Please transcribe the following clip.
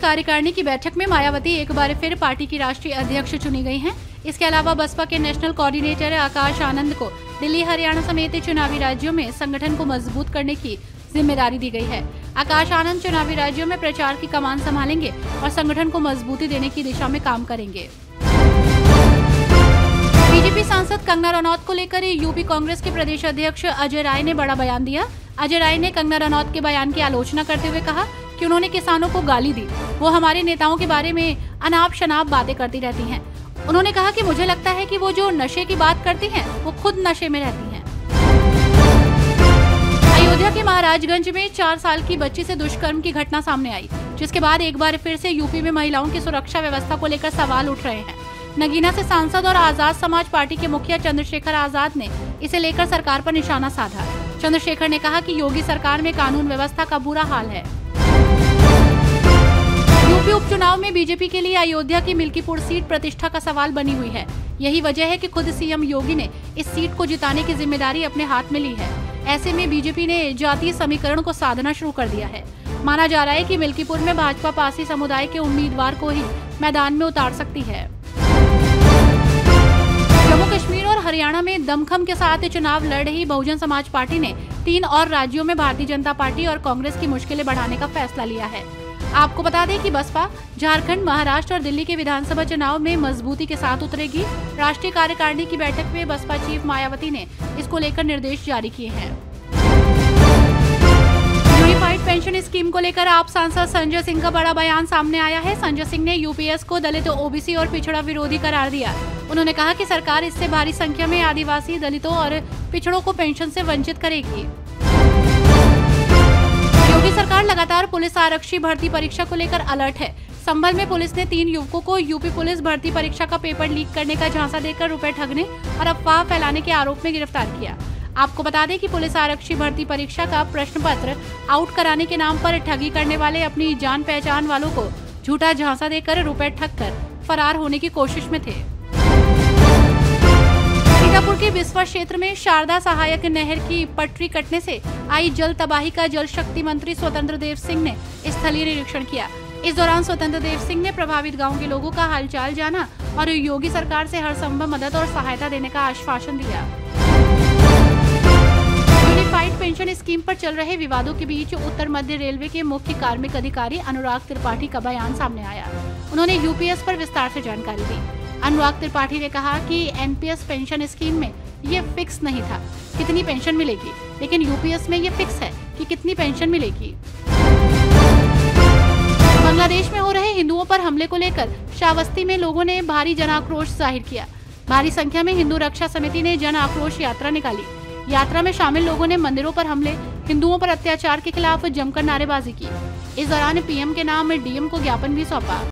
कार्यकारिणी की बैठक में मायावती एक बार फिर पार्टी की राष्ट्रीय अध्यक्ष चुनी गई हैं। इसके अलावा बसपा के नेशनल कोऑर्डिनेटर आकाश आनंद को दिल्ली, हरियाणा समेत चुनावी राज्यों में संगठन को मजबूत करने की जिम्मेदारी दी गई है। आकाश आनंद चुनावी राज्यों में प्रचार की कमान संभालेंगे और संगठन को मजबूती देने की दिशा में काम करेंगे। बीजेपी सांसद कंगना रनौत को लेकर यूपी कांग्रेस के प्रदेश अध्यक्ष अजय राय ने बड़ा बयान दिया। अजय राय ने कंगना रनौत के बयान की आलोचना करते हुए कहा कि उन्होंने किसानों को गाली दी। वो हमारे नेताओं के बारे में अनाप शनाप बातें करती रहती हैं। उन्होंने कहा कि मुझे लगता है कि वो जो नशे की बात करती हैं, वो खुद नशे में रहती हैं। अयोध्या के महाराजगंज में 4 साल की बच्ची से दुष्कर्म की घटना सामने आई, जिसके बाद एक बार फिर से यूपी में महिलाओं की सुरक्षा व्यवस्था को लेकर सवाल उठ रहे हैं। नगीना से सांसद और आजाद समाज पार्टी के मुखिया चंद्रशेखर आजाद ने इसे लेकर सरकार पर निशाना साधा। चंद्रशेखर ने कहा कि योगी सरकार में कानून व्यवस्था का बुरा हाल है। यूपी उपचुनाव में बीजेपी के लिए अयोध्या की मिल्कीपुर सीट प्रतिष्ठा का सवाल बनी हुई है। यही वजह है कि खुद सीएम योगी ने इस सीट को जिताने की जिम्मेदारी अपने हाथ में ली है। ऐसे में बीजेपी ने जातीय समीकरण को साधना शुरू कर दिया है। माना जा रहा है कि मिल्कीपुर में भाजपा पारसी समुदाय के उम्मीदवार को ही मैदान में उतार सकती है। जम्मू कश्मीर और हरियाणा में दमखम के साथ चुनाव लड़ रही बहुजन समाज पार्टी ने 3 और राज्यों में भारतीय जनता पार्टी और कांग्रेस की मुश्किलें बढ़ाने का फैसला लिया है। आपको बता दें कि बसपा झारखंड, महाराष्ट्र और दिल्ली के विधानसभा चुनाव में मजबूती के साथ उतरेगी। राष्ट्रीय कार्यकारिणी की बैठक में बसपा चीफ मायावती ने इसको लेकर निर्देश जारी किए हैं। यूनिफाइड पेंशन स्कीम को लेकर आप सांसद संजय सिंह का बड़ा बयान सामने आया है। संजय सिंह ने यूपीएस को दलित, ओबीसी और पिछड़ा विरोधी करार दिया। उन्होंने कहा कि सरकार इससे भारी संख्या में आदिवासी, दलितों और पिछड़ों को पेंशन से वंचित करेगी। योगी सरकार लगातार पुलिस आरक्षी भर्ती परीक्षा को लेकर अलर्ट है। संभल में पुलिस ने 3 युवकों को यूपी पुलिस भर्ती परीक्षा का पेपर लीक करने का झांसा देकर रुपए ठगने और अफवाह फैलाने के आरोप में गिरफ्तार किया। आपको बता दें कि पुलिस आरक्षी भर्ती परीक्षा का प्रश्न पत्र आउट कराने के नाम पर ठगी करने वाले अपनी जान पहचान वालों को झूठा झांसा देकर रुपए ठग कर फरार होने की कोशिश में थे। सीतापुर के बिस्वा क्षेत्र में शारदा सहायक नहर की पटरी कटने से आई जल तबाही का जल शक्ति मंत्री स्वतंत्र देव सिंह ने स्थलीय निरीक्षण किया। इस दौरान स्वतंत्र देव सिंह ने प्रभावित गांव के लोगों का हालचाल जाना और योगी सरकार से हर संभव मदद और सहायता देने का आश्वासन दिया। यूनिफाइड पेंशन स्कीम पर चल रहे विवादों के बीच उत्तर मध्य रेलवे के मुख्य कार्मिक अधिकारी अनुराग त्रिपाठी का बयान सामने आया। उन्होंने यूपीएस पर विस्तार से जानकारी दी। अनुराग त्रिपाठी ने कहा कि एनपीएस पेंशन स्कीम में ये फिक्स नहीं था कितनी पेंशन मिलेगी, लेकिन यूपीएस में ये फिक्स है कि कितनी पेंशन मिलेगी। बांग्लादेश में हो रहे हिंदुओं पर हमले को लेकर श्रावस्ती में लोगों ने भारी जन आक्रोश जाहिर किया। भारी संख्या में हिंदू रक्षा समिति ने जन आक्रोश यात्रा निकाली। यात्रा में शामिल लोगों ने मंदिरों पर हमले, हिंदुओं पर अत्याचार के खिलाफ जमकर नारेबाजी की। इस दौरान पीएम के नाम डीएम को ज्ञापन भी सौंपा।